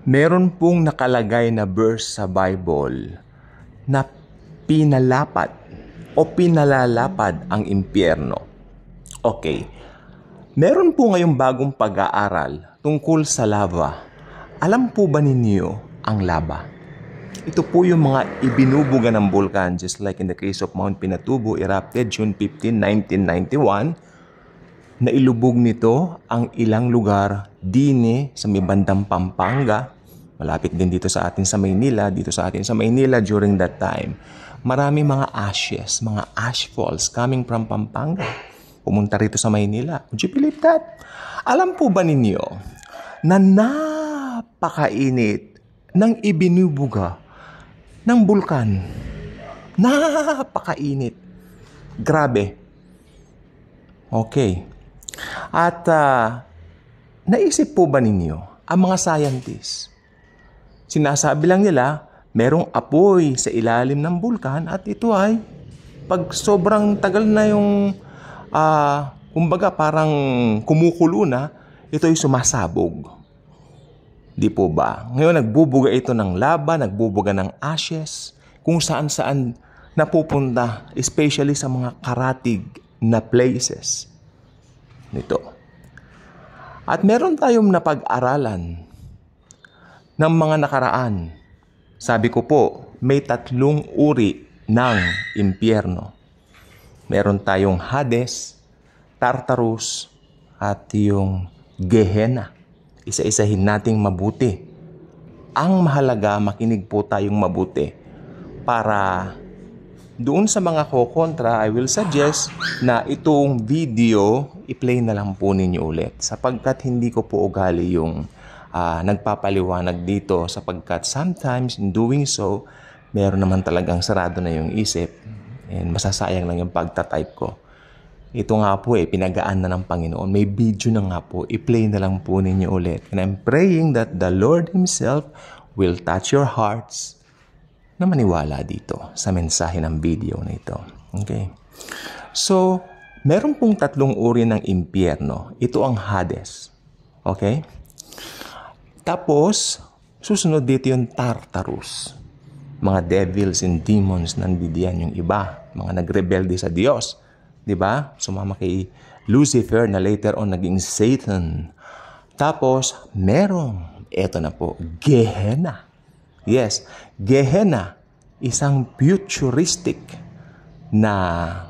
Meron pong nakalagay na verse sa Bible na pinalapat o pinalalapad ang impyerno. Okay. Meron po ngayong bagong pag-aaral tungkol sa lava. Alam po ba ninyo ang lava? Ito po yung mga ibinubuga ng bulkan, just like in the case of Mount Pinatubo, erupted June 15, 1991. Nailubog nito ang ilang lugar dini sa may bandang Pampanga, malapit din dito sa atin sa Maynila, during that time. Marami mga ashes, mga ash falls coming from Pampanga. Pumunta rito sa Maynila. Would you believe that? Alam po ba ninyo na napakainit ng ibinubuga ng bulkan? Napakainit. Grabe. Okay. At naisip po ba ninyo ang mga scientists? Sinasabi lang nila merong apoy sa ilalim ng bulkan at ito ay pag sobrang tagal na yung kumbaga parang kumukulo na, ito ay sumasabog. Di po ba? Ngayon nagbubuga ito ng lava, nagbubuga ng ashes, kung saan-saan napupunta, especially sa mga karatig na places nito. At meron tayong napag-aralan ng mga nakaraan. Sabi ko po, may 3 uri ng impyerno. Meron tayong Hades, Tartarus, at yung Gehenna. Isa-isahin nating mabuti. Ang mahalaga, makinig po tayong mabuti para doon sa mga kokontra, I will suggest na itong video, i-play na lang po ninyo ulit. Sapagkat hindi ko po ugali yung nagpapaliwanag dito. Sapagkat sometimes in doing so, meron naman talagang sarado na yung isip. And masasayang lang yung pagtatype ko. Ito nga po pinagaan na ng Panginoon. May video na nga po, i-play na lang po ninyo ulit. And I'm praying that the Lord Himself will touch your hearts na maniwala dito sa mensahe ng video na ito. Okay? So, meron pong 3 uri ng impyerno. Ito ang Hades. Okay? Tapos, susunod dito yung Tartarus. Mga devils and demons nandidiyan yung iba. Mga nagrebelde sa Diyos. Diba? Sumama kay Lucifer na later on naging Satan. Tapos, merong, eto na po, Gehenna. Yes, Gehenna, isang futuristic na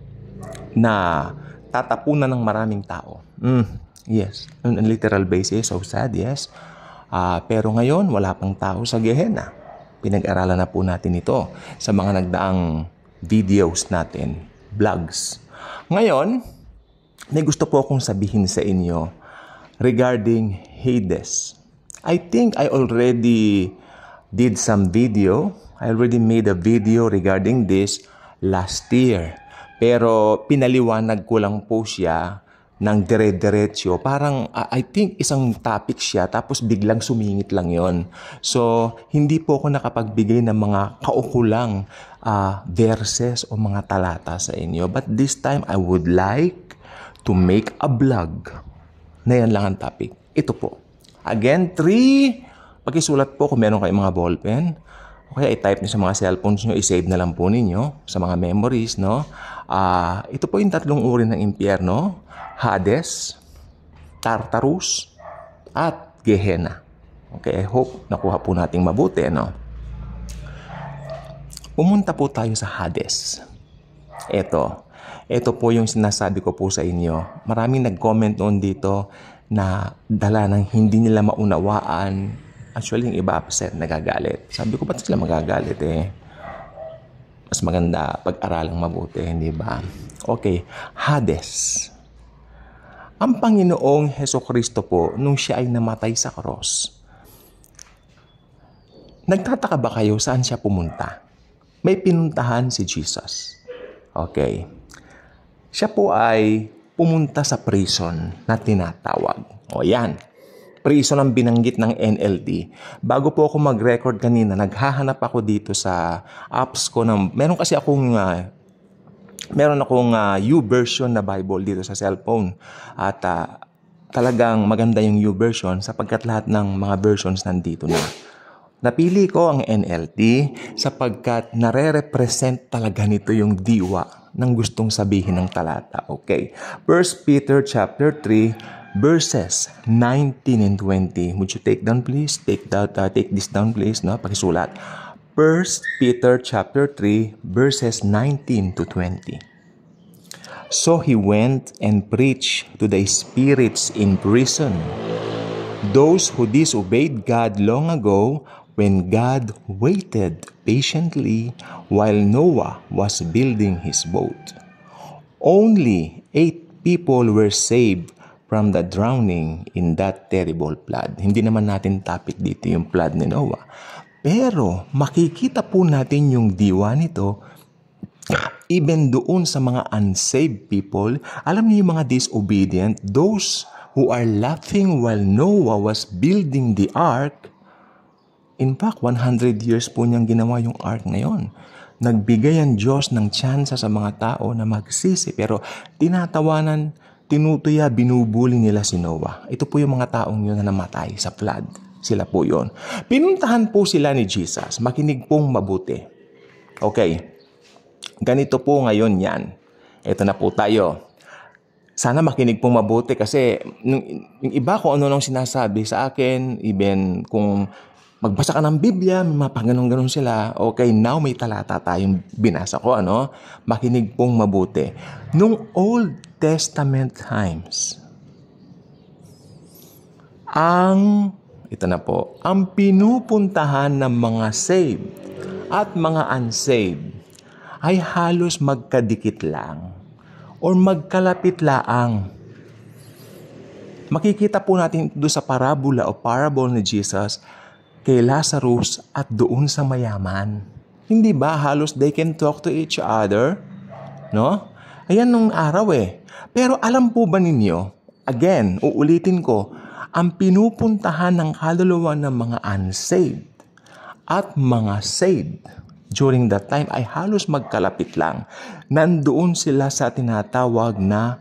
tatapunan ng maraming tao. Yes, on a literal basis, so sad, yes. Pero ngayon, wala pang tao sa Gehenna. Pinag-aralan na po natin ito sa mga nagdaang videos natin, vlogs. Ngayon, may gusto po akong sabihin sa inyo regarding Hades. I think I already did some video. I already made a video regarding this last year. Pero pinaliwanag ko lang po siya ng dire-diretso. Parang I think isang topic siya tapos biglang sumingit lang yon. So, hindi po ako nakapagbigay ng mga kaukulang verses o mga talata sa inyo. But this time, I would like to make a vlog na yan lang ang topic. Ito po. Again, 3. Pakisulat po kung meron kayong mga ballpen. Okay, i-type nyo sa mga cellphones nyo, i-save na lang po ninyo sa mga memories, no? Ito po yung 3 uri ng impyerno. Hades, Tartarus, at Gehenna. Okay, I hope nakuha po nating mabuti, no? Pumunta po tayo sa Hades. Ito po yung sinasabi ko po sa inyo. Maraming nag-comment noon dito na dala ng hindi nila maunawaan. Actually, yung iba upset, nagagalit. Sabi ko, ba't sila magagalit Mas maganda pag-aralang mabuti, hindi ba? Okay, Hades. Ang Panginoong Hesukristo po, nung siya ay namatay sa cross, nagtataka ba kayo saan siya pumunta? May pinuntahan si Jesus. Okay. Siya po ay pumunta sa prison na tinatawag. O yan. Prison ang binanggit ng NLT. Bago po ako mag-record kanina, naghahanap ako dito sa apps ko. Meron akong YouVersion na Bible dito sa cellphone. At talagang maganda yung YouVersion sapagkat lahat ng mga versions nandito na. Napili ko ang NLT sapagkat nare-represent talaga nito yung diwa ng gustong sabihin ng talata. Okay. 1 Peter chapter 3 verses 19 and 20. Would you take down please? Take this down please, no? Pakisulat. 1 Peter chapter 3 verses 19 to 20. So he went and preached to the spirits in prison, those who disobeyed God long ago, when God waited patiently while Noah was building his boat. Only 8 people were saved from the drowning in that terrible flood. Hindi naman natin topic dito yung flood ni Noah. Pero makikita po natin yung diwa nito even doon sa mga unsaved people. Alam niyo yung mga disobedient, those who are laughing while Noah was building the ark. In fact, 100 years po niyang ginawa yung ark na yon. Nagbigay ang Diyos ng tsansa sa mga tao na magsisi, pero tinatawanan, tinutuya, binubuli nila si Noah. Ito po yung mga taong yun na namatay sa flood. Sila po yun. Pinuntahan po sila ni Jesus. Makinig pong mabuti. Okay. Ganito po ngayon yan. Ito na po tayo. Sana makinig pong mabuti kasi yung iba kung ano nang sinasabi sa akin, even kung magbasa ka ng Biblia, may mga pagganon-ganon sila. Okay, now may talata tayong binasa ko, ano? Makinig pong mabuti. Nung Old Testament times, ito na po, ang pinupuntahan ng mga saved at mga unsaved ay halos magkadikit lang or magkalapit laang. Makikita po natin doon sa parabola o parable ni Jesus kay Lazarus at doon sa mayaman. Hindi ba halos they can talk to each other? No? Ayan nung araw eh. Pero alam po ba ninyo, again, uulitin ko, ang pinupuntahan ng kaluluwa ng mga unsaved at mga saved during that time ay halos magkalapit lang. Nandoon sila sa tinatawag na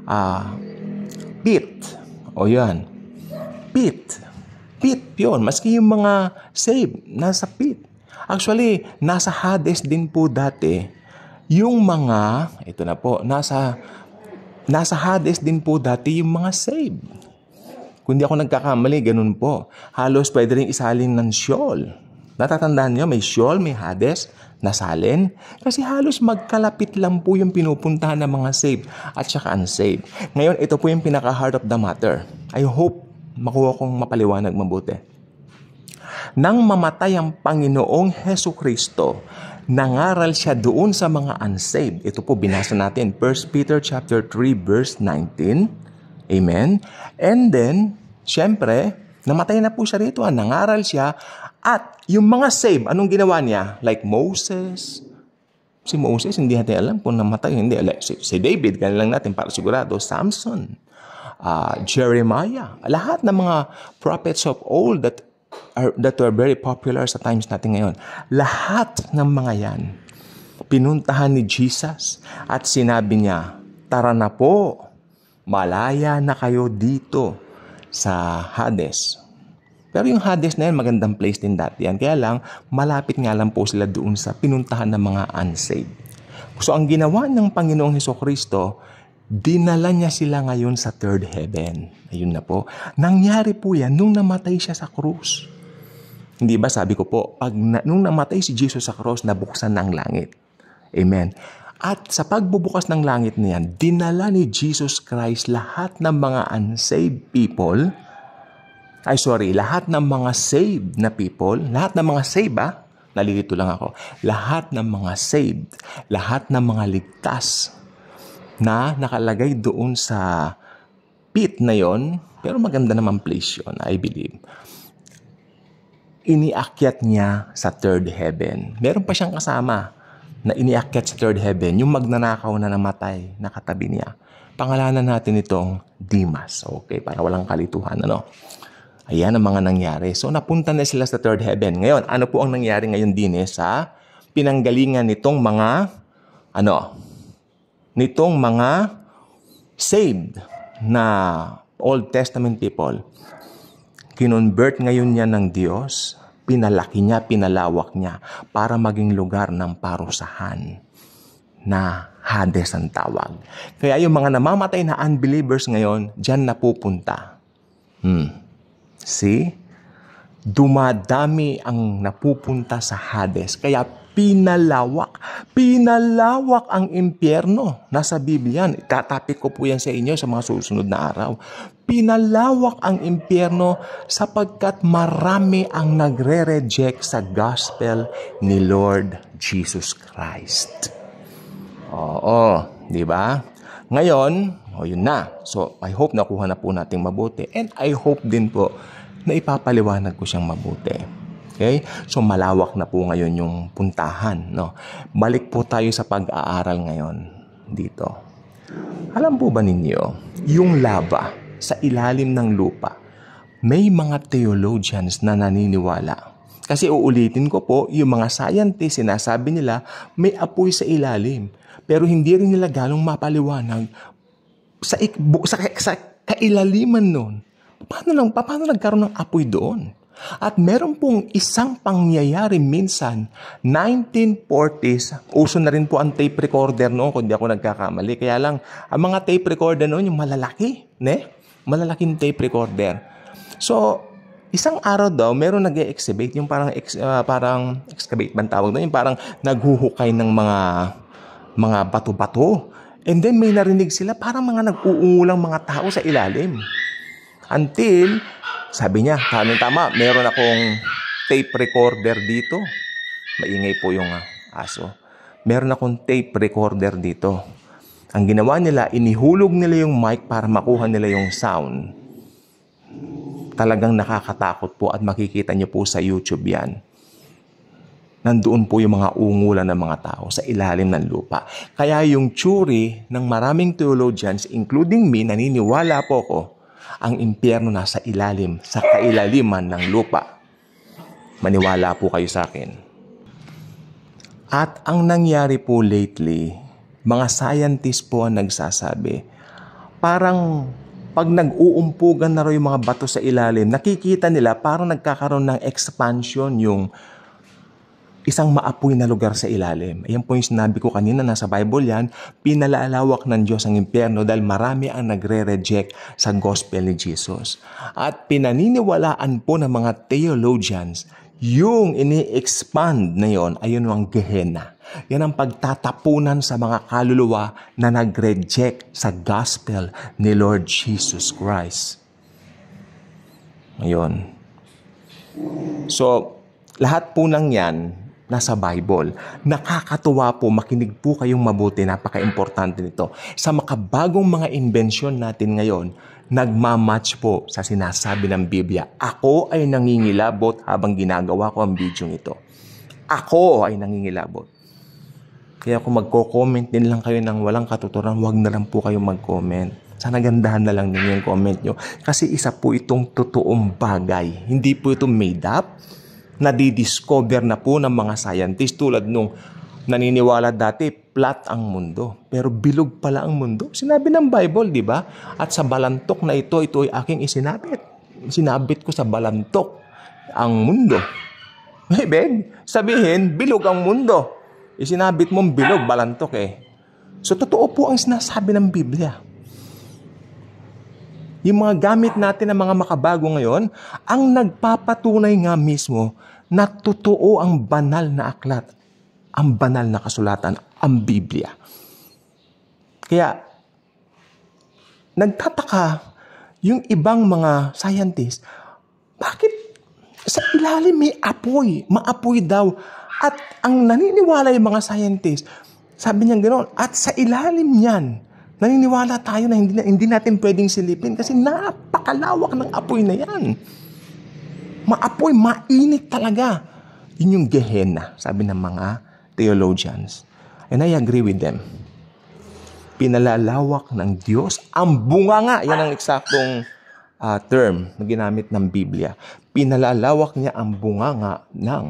pit. O yan. Pit. Pit yun. Maski yung mga saved, nasa pit. Actually, nasa Hades din po dati. Yung mga, ito na po, nasa Hades din po dati yung mga saved. Kung di ako nagkakamali, ganun po. Halos pwede rin isalin ng Sheol. Natatandaan nyo, may Sheol, may Hades, nasalin. Kasi halos magkalapit lang po yung pinupuntahan ng mga saved at saka unsaved. Ngayon, ito po yung pinaka-heart of the matter. I hope makuha kong mapaliwanag mabuti. Nang mamatay ang Panginoong Hesukristo, nangaral siya doon sa mga unsaved. Ito po binasa natin, 1 Peter chapter 3 verse 19. Amen. And then, syempre, namatay na po siya rito. Nangaral siya. At yung mga saved, anong ginawa niya? Like Moses. Si Moses, hindi natin alam kung namatay. Hindi. Si David, ganun lang natin para sigurado. Samson. Jeremiah. Lahat ng mga prophets of old that are very popular sa times natin ngayon. Lahat ng mga yan, pinuntahan ni Jesus at sinabi niya, tara na po, malaya na kayo dito sa Hades. Pero yung Hades na yan, magandang place din dati yan. Kaya lang, malapit nga lang po sila doon sa pinuntahan ng mga unsaved. So ang ginawa ng Panginoong Hesukristo, dinala niya sila ngayon sa third heaven. Ayun na po. Nangyari po yan nung namatay siya sa krus. Hindi ba sabi ko po, nung namatay si Jesus sa krus, nabuksan ng langit. Amen. At sa pagbubukas ng langit na yan, dinala ni Jesus Christ lahat ng mga unsaved people, lahat ng mga saved na people, lahat ng mga saved nalilito lang ako, lahat ng mga saved, lahat ng mga ligtas na nakalagay doon sa pit na yon, pero maganda naman place yon, I believe. Iniakyat niya sa third heaven. Meron pa siyang kasama na iniakyat sa third heaven, yung magnanakaw na namatay, nakatabi niya. Pangalanan natin itong Dimas. Okay, para walang kalituhan, ano? Ayan ang mga nangyari. So, napunta na sila sa third heaven. Ngayon, ano po ang nangyari ngayon din sa pinanggalingan nitong mga, nitong mga saved na Old Testament people, kinonvert ngayon niya ng Diyos, pinalaki niya, pinalawak niya para maging lugar ng parusahan na Hades ang tawag. Kaya yung mga namamatay na unbelievers ngayon, dyan napupunta. See? Dumadami ang napupunta sa Hades. Kaya pinalawak ang impyerno. Nasa Biblia yan. Tatapik ko po yan sa inyo sa mga susunod na araw. Pinalawak ang impyerno sapagkat marami ang nagre-reject sa gospel ni Lord Jesus Christ. Oo, di ba? Ngayon, yun na. So, I hope nakuha na po natin mabuti. And I hope din po na ipapaliwanag ko siyang mabuti. Okay? So, malawak na po ngayon yung puntahan. No? Balik po tayo sa pag-aaral ngayon dito. Alam po ba ninyo, yung lava sa ilalim ng lupa, may mga theologians na naniniwala. Kasi uulitin ko po, yung mga scientists, sinasabi nila, may apoy sa ilalim. Pero hindi rin nila galong mapaliwanag sa kailaliman nun. Paano nagkaroon ng apoy doon? At meron pong isang pangyayari minsan, 1940s, uso na rin po ang tape recorder noon, kung di ako nagkakamali. Kaya lang, ang mga tape recorder noon, yung malalaki, malalaking tape recorder. So, isang araw daw, meron nag-e-excavate, yung parang excavate man tawag doon, yung parang naghuhukay ng mga bato-bato. And then may narinig sila, parang mga nag-uulang mga tao sa ilalim. Until, sabi niya, tama, meron akong tape recorder dito. Maingay po yung aso. Meron akong tape recorder dito. Ang ginawa nila, inihulog nila yung mic para makuha nila yung sound. Talagang nakakatakot po at makikita niyo po sa YouTube yan. Nandoon po yung mga ungulan ng mga tao sa ilalim ng lupa. Kaya yung theory ng maraming theologians, including me, naniniwala po ko, ang impyerno nasa ilalim, sa kailaliman ng lupa. Maniwala po kayo sa akin. At ang nangyari po lately, mga scientists po ang nagsasabi, parang pag nag-uumpugan na raw yung mga bato sa ilalim, nakikita nila parang nagkakaroon ng expansion yung isang maapoy na lugar sa ilalim. Ayan po yung sinabi ko kanina, nasa Bible yan, pinalalawak ng Diyos ang impyerno dahil marami ang nagre-reject sa gospel ni Jesus. At pinaniniwalaan po ng mga theologians, yung ini-expand na yon ay yun ang Gehenna. Yan ang pagtatapunan sa mga kaluluwa na nag-reject sa gospel ni Lord Jesus Christ. Ngayon. So, lahat po ng yan, nasa Bible. Nakakatuwa po, makinig po kayong mabuti, napaka-importante nito. Sa makabagong mga inbensyon natin ngayon, nagmamatch po sa sinasabi ng Biblia. Ako ay nangingilabot habang ginagawa ko ang video ito. Ako ay nangingilabot. Kaya kung magko-comment din lang kayo ng walang katuturan, wag na lang po kayong mag-comment. Sana gandahan na lang ninyo yung comment nyo. Kasi isa po itong totoong bagay. Hindi po ito made up. Nadidiscover na po ng mga scientists tulad nung naniniwala dati flat ang mundo pero bilog pala ang mundo. Sinabi ng Bible, di ba? At sa balantok na ito ay aking isinabit. Sinabit ko sa balantok ang mundo. Ibig sabihin, bilog ang mundo. Isinabit mong bilog, balantok So totoo po ang sinasabi ng Biblia. Yung mga gamit natin ng mga makabago ngayon, ang nagpapatunay nga mismo na totoo ang banal na aklat, ang banal na kasulatan, ang Biblia. Kaya, nagtataka yung ibang mga scientists, bakit sa ilalim may apoy, maapoy daw. At ang naniniwala yung mga scientists, sabi niya gano'n, at sa ilalim niyan, naniniwala tayo na hindi natin pwedeng silipin kasi napakalawak ng apoy na yan. Maapoy, mainit talaga. Yun yung Gehenna, sabi ng mga theologians. And I agree with them. Pinalalawak ng Diyos ang bunganga. Yan ang eksaktong term na ginamit ng Biblia. Pinalalawak niya ang bunganga ng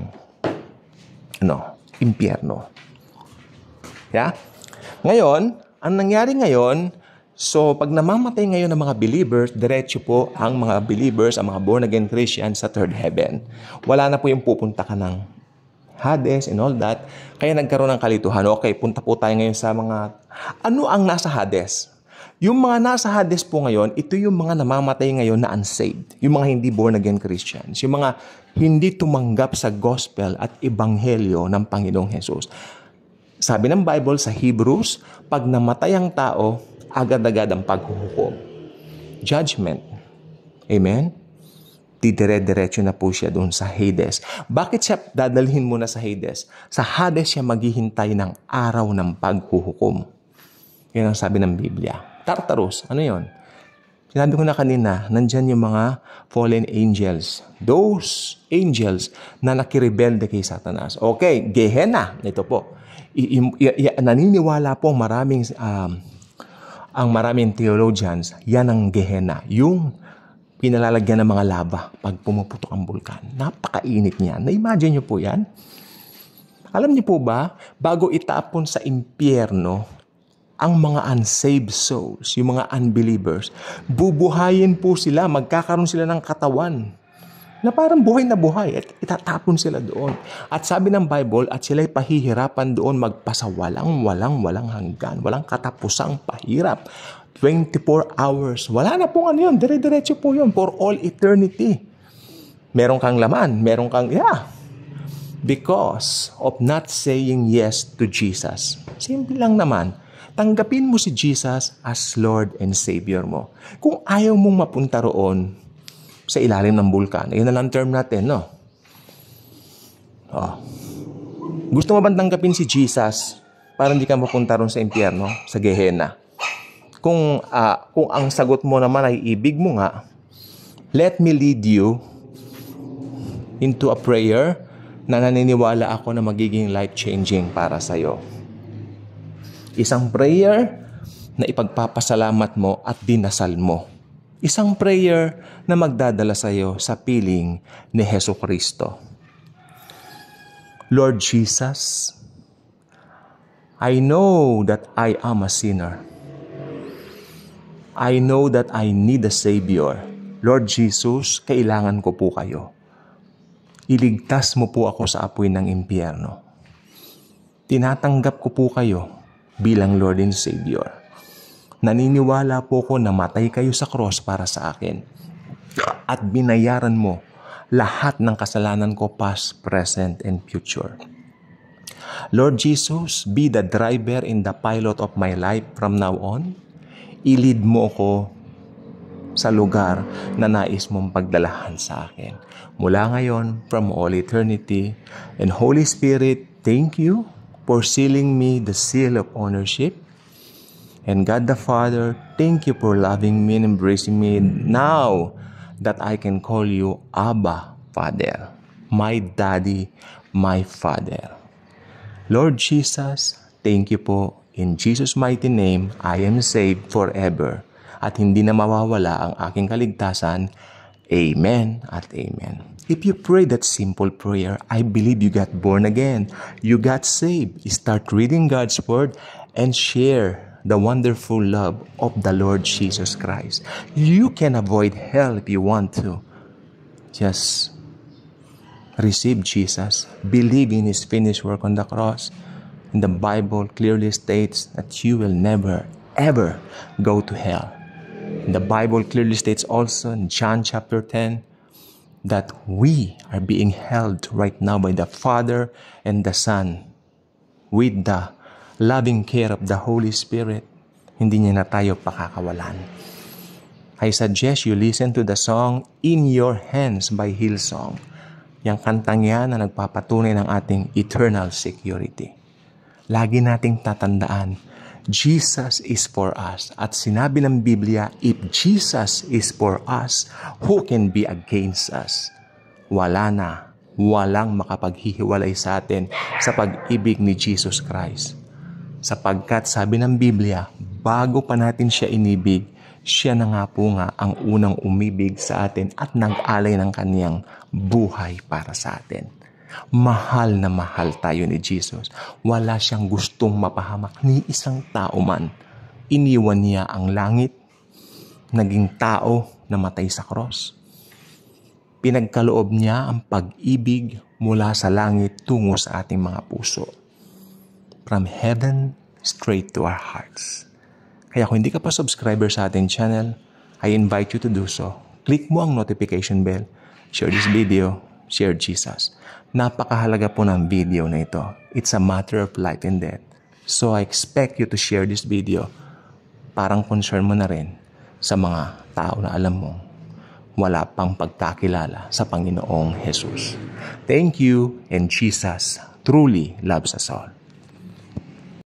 impyerno. Yeah? Ngayon, ang nangyari ngayon, So, pag namamatay ngayon ng mga believers, diretso po ang mga believers, ang mga born-again Christians sa third heaven. Wala na po yung pupunta ka ng Hades and all that. Kaya nagkaroon ng kalituhan. Okay, punta po tayo ngayon sa mga... Ano ang nasa Hades? Yung mga nasa Hades po ngayon, ito yung mga namamatay ngayon na unsaved. Yung mga hindi born-again Christians. Yung mga hindi tumanggap sa gospel at ebanghelyo ng Panginoong Jesus. Sabi ng Bible sa Hebrews, pag namatay ang tao, agad-agad ang paghuhukom. Judgment. Amen? Didire-diretso na po siya doon sa Hades. Bakit siya dadalhin mo na sa Hades? Sa Hades siya maghihintay ng araw ng paghuhukom. Yan ang sabi ng Biblia. Tartarus, ano yon? Sinabi ko na kanina, nandyan yung mga fallen angels. Those angels na nakirebelde kay Satanas. Okay, Gehenna. Ito po. Naniniwala po ang maraming theologians, yan ang Gehenna. Yung pinalalagyan ng mga lava pag pumuputok ang bulkan. Napakainit niyan. Na-imagine niyo po yan? Alam niyo po ba, bago itapon sa impyerno, ang mga unsaved souls, yung mga unbelievers, bubuhayin po sila, magkakaroon sila ng katawan na parang buhay na buhay at itatapon sila doon. At sabi ng Bible, at sila'y pahihirapan doon magpasawalang walang hanggan, walang katapusang pahirap. 24 hours. Wala na pong ano yun. Dire-diretso po yun for all eternity. Meron kang laman. Meron kang, because of not saying yes to Jesus. Simple lang naman. Tanggapin mo si Jesus as Lord and Savior mo. Kung ayaw mong mapunta roon sa ilalim ng bulkan, yun na lang term natin, no? Gusto mo bang tanggapin si Jesus para hindi ka mapunta roon sa impyerno, sa Gehenna? Kung ang sagot mo naman ay ibig mo nga, let me lead you into a prayer na naniniwala ako na magiging life-changing para sa'yo. Isang prayer na ipagpapasalamat mo at dinasal mo. Isang prayer na magdadala sa'yo sa piling ni Jesucristo. Lord Jesus, I know that I am a sinner. I know that I need a Savior. Lord Jesus, kailangan ko po kayo. Iligtas mo po ako sa apoy ng impyerno. Tinatanggap ko po kayo bilang Lord and Savior. Naniniwala po ko na matay kayo sa cross para sa akin. At binayaran mo lahat ng kasalanan ko past, present, and future. Lord Jesus, be the driver and the pilot of my life from now on. I-lead mo ko sa lugar na nais mong pagdalahan sa akin. Mula ngayon, from all eternity. And Holy Spirit, thank you for sealing me the seal of ownership. And God the Father, thank you for loving me and embracing me now that I can call you Abba, Father. My Daddy, my Father. Lord Jesus, thank you po. In Jesus' mighty name, I am saved forever. At hindi na mawawala ang aking kaligtasan. Amen at amen. If you pray that simple prayer, I believe you got born again. You got saved. Start reading God's Word and share the wonderful love of the Lord Jesus Christ. You can avoid hell if you want to. Just receive Jesus. Believe in His finished work on the cross. And the Bible clearly states that you will never, ever go to hell. And the Bible clearly states also in John chapter 10 that we are being held right now by the Father and the Son with the loving care of the Holy Spirit. Hindi niya na tayo pakakawalan. I suggest you listen to the song In Your Hands by Hillsong. Yang kantang yan na nagpapatunay ng ating eternal security. Lagi nating tatandaan, Jesus is for us. At sinabi ng Biblia, if Jesus is for us, who can be against us? Walang makapaghihiwalay sa atin sa pag-ibig ni Jesus Christ. Sapagkat sabi ng Biblia, bago pa natin siya inibig, siya na nga po nga ang unang umibig sa atin at nag-alay ng kaniyang buhay para sa atin. Mahal na mahal tayo ni Jesus. Wala siyang gustong mapahamak ni isang tao man. iniwan niya ang langit, naging tao na matay sa cross. Pinagkaloob niya ang pag-ibig mula sa langit tungo sa ating mga puso. From heaven straight to our hearts. Kaya kung hindi ka pa subscriber sa ating channel, I invite you to do so. Click mo ang notification bell, share this video, share Jesus. Napakahalaga po ng video na ito. It's a matter of life and death. So I expect you to share this video. Parang concern mo na rin sa mga tao na alam mo wala pang pagkakilala sa Panginoong Jesus. Thank you, and Jesus truly loves us all.